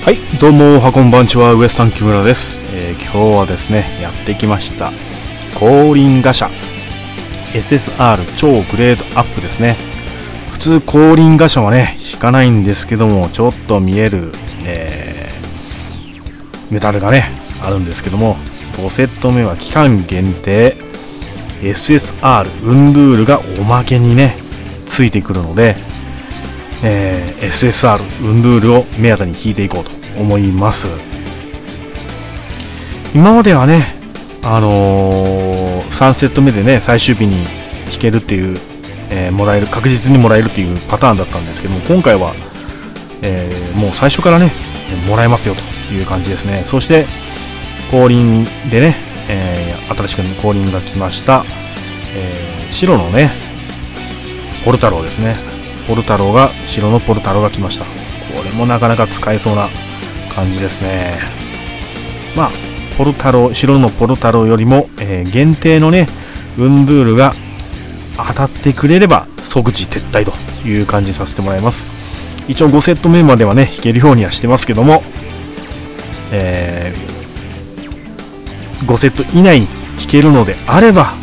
はい、どうもおはこんばんちは、ウエスタン木村です。今日はですね、やってきました後輪ガシャ SSR 超グレードアップですね。普通後輪ガシャはね引かないんですけども、ちょっと見える、メタルがねあるんですけども、5セット目は期間限定 SSR ウンドゥールがおまけにねついてくるので、SSR ウンドゥールを目当てに引いていこうと思います。今まではね、3セット目でね最終日に引けるっていう、もらえる、確実にもらえるっていうパターンだったんですけども、今回は、もう最初からねもらえますよという感じですね。そして後輪でね、新しく後輪が来ました、白のねポルタローですね。ポルタローが、白のポルタローが来ました。これもなかなか使えそうな感じですね。まあポルタロー、白のポルタローよりも、限定のねウンドゥールが当たってくれれば即時撤退という感じにさせてもらいます。一応5セット目まではね引けるようにはしてますけども、5セット以内に引けるのであれば、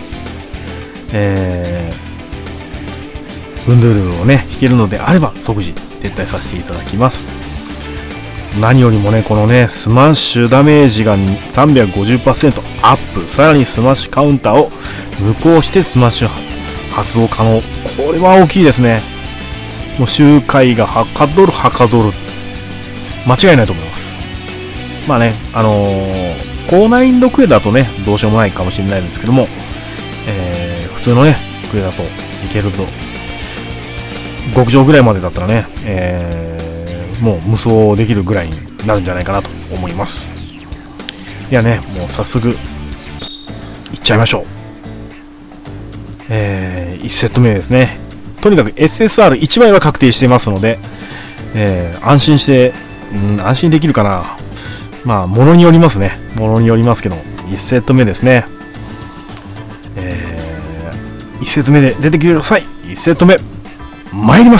ウンドゥールをね引けるのであれば即時撤退させていただきます。何よりもねこのねスマッシュダメージが 350% アップ、さらにスマッシュカウンターを無効してスマッシュ発動可能、これは大きいですね。もう周回がはかどる間違いないと思います。まあね高難易度クエだとねどうしようもないかもしれないですけども、普通のねクエだといけると、極上ぐらいまでだったらね、もう無双できるぐらいになるんじゃないかなと思います。いやね、もう早速いっちゃいましょう。1セット目ですね。とにかく SSR1 枚は確定していますので、安心して、安心できるかな。まあ物によりますね。物によりますけど、1セット目ですね。1セット目で出てきてください。1セット目参ります。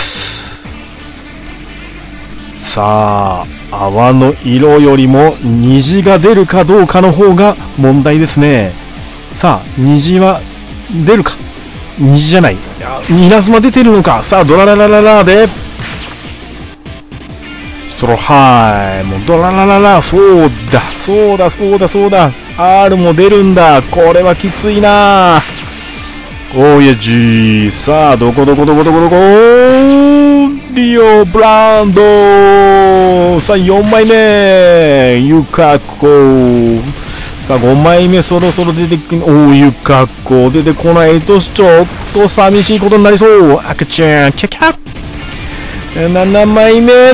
さあ、泡の色よりも虹が出るかどうかの方が問題ですね。さあ、虹は出るか。虹じゃない。稲妻出てるのか。さあ、ドラララララでストロハイ、もうドララララ、そうだ R も出るんだ。これはきついな。おいやじ、さあどこリオブランド、さあ4枚目ユカコ、さあ5枚目そろそろ出てくる。おユカコ出てこないとちょっと寂しいことになりそう。赤ちゃんキャキャ7枚目、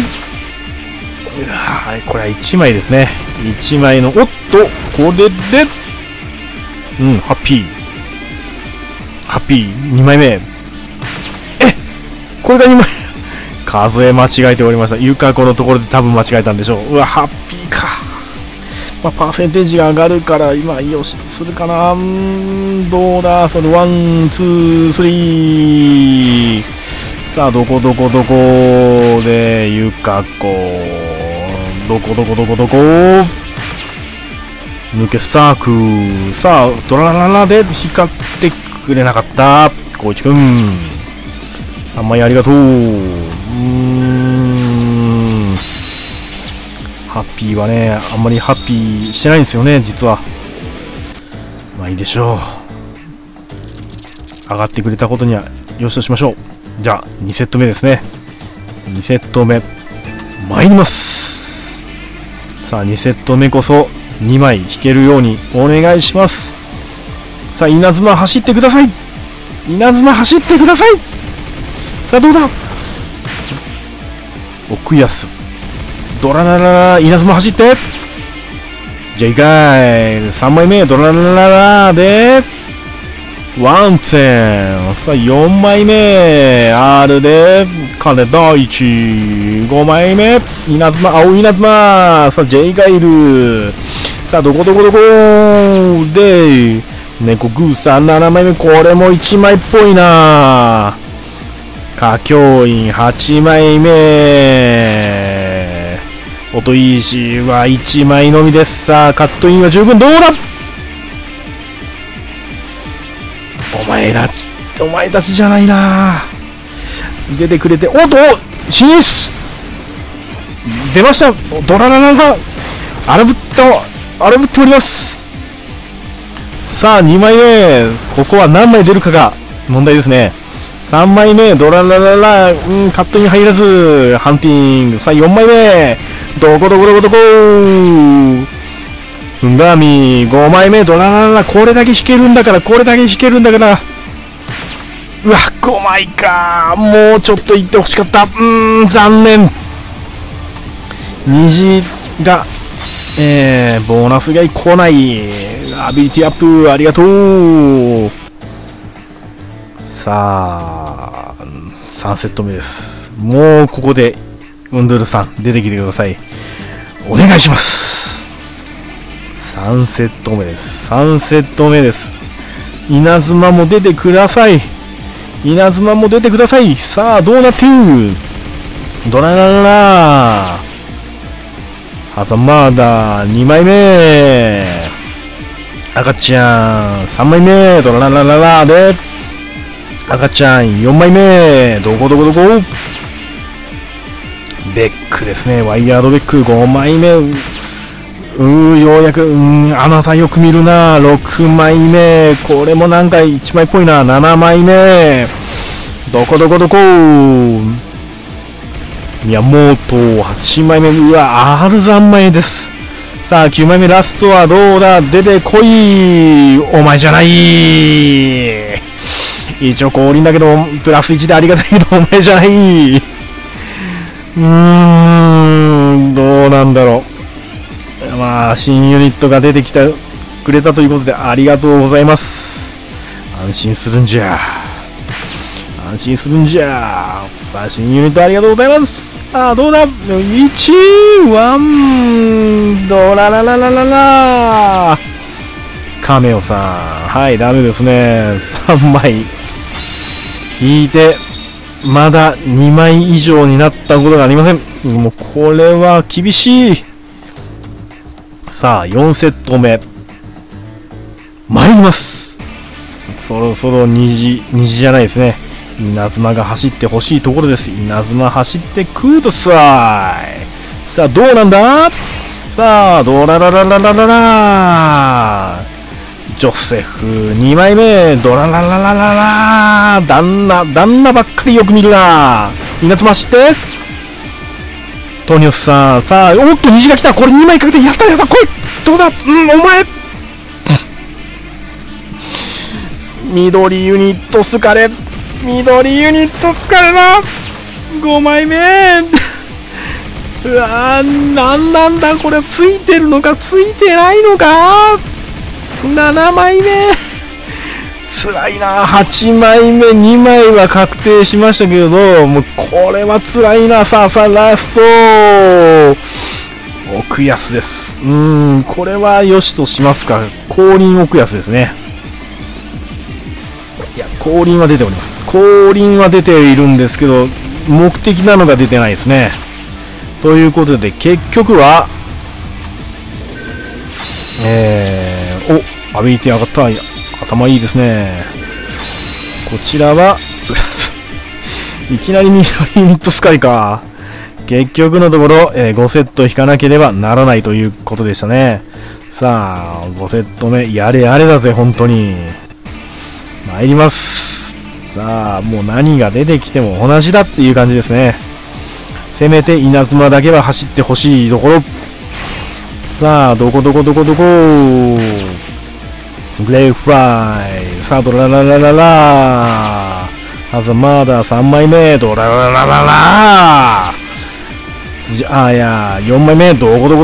これは1枚ですね。1枚の、おっとこれでハッピー2枚目、これが2枚数え間違えておりました。ユカコのところで多分間違えたんでしょう。うわハッピーか。まあ、パーセンテージが上がるから今よしとするかな。どうだそれ、ワンツースリー、さあどこでユカコ、どこ抜けサーク、さあドラララで光ってくれなかった光一くん、3枚ありがとう。ハッピーはねあんまりハッピーしてないんですよね実は。まあいいでしょう。上がってくれたことにはよしとしましょう。じゃあ2セット目ですね。2セット目参ります。さあ2セット目こそ2枚引けるようにお願いします。さあ稲妻走ってください。さあどうだ奥安、ドララララ、稲妻走って、じゃあいかい3枚目ドララララでワンツェン、さあ4枚目 R で金田一、5枚目稲妻、青稲妻、さあ J がいる。さあどこで猫グーさん7枚目、これも1枚っぽいな。歌教員8枚目音石は1枚のみです。さあカットインは十分。どうだ。お前たちじゃないな。出てくれて、おっと進出出ました。ドララララ荒ぶっております。さあ2枚目、ここは何枚出るかが問題ですね。3枚目ドララララ、カットイン入らずハンティング。さあ4枚目どこふんがみ5枚目ドララララ、これだけ引けるんだから。うわ5枚か。もうちょっといってほしかった。残念。虹がボーナスが来ない。アビリティアップありがとう。さあ3セット目です。もうここでウンドゥルさん出てきてください。お願いします。3セット目です。稲妻も出てください。さあどうなっている。ドララララハザマーダ2枚目赤ちゃん3枚目ドララララで赤ちゃん4枚目どこベックですね。ワイヤードベック5枚目。ようやくあなたよく見るな。6枚目これもなんか1枚っぽいな。7枚目どこ宮本8枚目。うわ R3 枚です。さあ9枚目ラストはどうだ。出てこい。お前じゃない。一応降臨だけどプラス1でありがたいけどお前じゃない。どうなんだろう。まあ新ユニットが出てきてくれたということでありがとうございます。安心するんじゃ。さあ新ユニットありがとうございます。さあどうだ。1ドララララララカメオさん、はいダメですね。3枚引いてまだ2枚以上になったことがありません。もうこれは厳しい。さあ4セット目参ります。そろそろ虹じゃないですね。稲妻が走ってほしいところです。稲妻走ってください。さあどうなんだ。さあドラララララララジョセフ2枚目ドララララララ旦那ばっかりよく見るな。稲妻走ってトニオスさん。さあおっと虹が来た。これ2枚かけてやった来い。どうだ。お前緑ユニット疲れな。5枚目うわーなんだこれ。ついてるのかついてないのか。7枚目つらいな。8枚目2枚は確定しましたけどもうこれはつらいな。さあラスト奥安です。これはよしとしますか。降臨奥安ですね。いや降臨は出ております。降臨は出ているんですけど目的なのが出てないですね。ということで結局はアビリティ上がった。頭いいですね。こちらはいきなりミラリミットスカイか。結局のところ、5セット引かなければならないということでしたね。さあ5セット目やれだぜ本当に。参ります。さあもう何が出てきても同じだっていう感じですね。せめて稲妻だけは走ってほしいところ。さあどこグレイフライ。さあドラララララハザマーダー3枚目ドラララララ4枚目どこ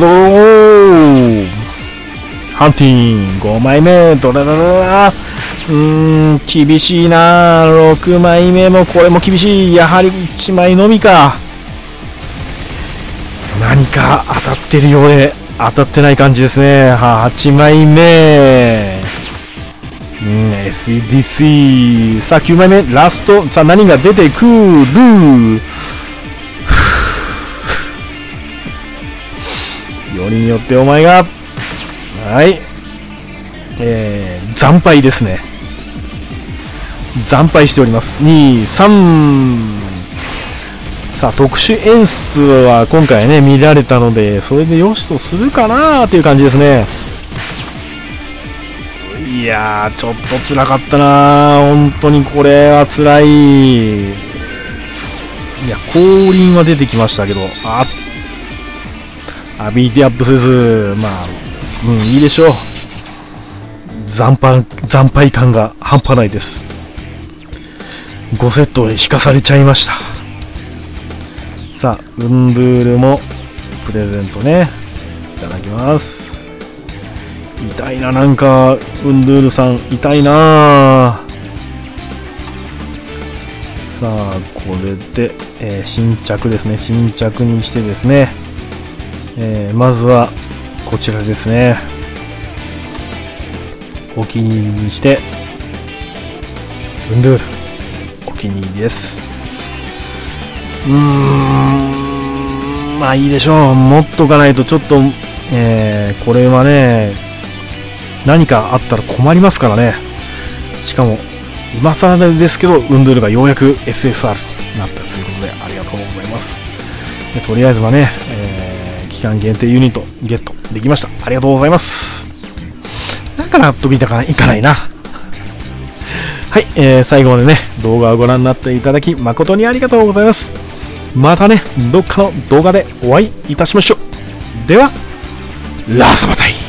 ハンティン5枚目ドララララ厳しいな。6枚目もこれも厳しい。やはり1枚のみか。何か当たってるようで当たってない感じですね。8枚目SDC。 さあ9枚目ラスト。さあ何が出てくる。 よりによってお前が、はい。惨敗ですね。惨敗しております。2、3。さあ、特殊演出は今回ね、見られたので、それでよしとするかなーっていう感じですね。いやー、ちょっと辛かったなー。本当にこれは辛い。いや、降臨は出てきましたけど、ビーティアップせず、まあ、いいでしょう。惨敗感が半端ないです。5セット引かされちゃいました。さあ、ウンドゥールもプレゼントね、いただきます。痛いな、なんかウンドゥールさん痛いな。さあ、これで、新着ですね。新着にしてですね、まずはこちらですね。お気に入りにしてウンドゥールお気に入りです。まあいいでしょう。持っとかないとちょっと、これはね、何かあったら困りますからね。しかも今更ですけど、ウンドゥールがようやく SSR になったということで、ありがとうございます。でとりあえずはね、期間限定ユニットゲットできました。ありがとうございます。なんか納得いかないな。はい、最後までね、動画をご覧になっていただき誠にありがとうございます。またね、どっかの動画でお会いいたしましょう。では、ラーサバタイ。